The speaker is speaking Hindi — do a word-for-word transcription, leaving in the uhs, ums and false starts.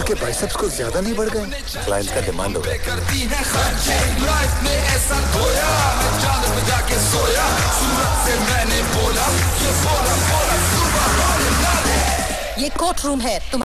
आपके बाइसेप्स कुछ ज्यादा नहीं बढ़ गए? क्लाइंट का डिमांड होगा। ये कोर्ट रूम है। तुम